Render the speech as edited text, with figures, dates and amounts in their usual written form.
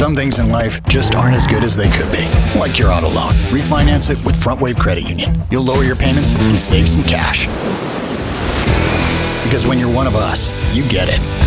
Some things in life just aren't as good as they could be, like your auto loan. Refinance it with Frontwave Credit Union. You'll lower your payments and save some cash. Because when you're one of us, you get it.